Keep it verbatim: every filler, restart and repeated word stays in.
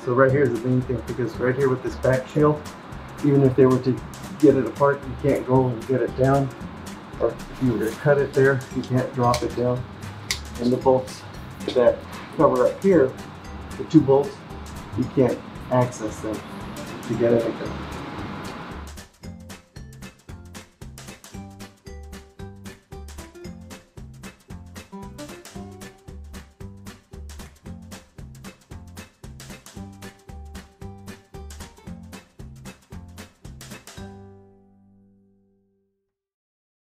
So right here is the main thing, because right here with this back shield, even if they were to get it apart, you can't go and get it down. Or if you were to cut it there, you can't drop it down. And the bolts that cover up here, the two bolts, you can't access them to get anything.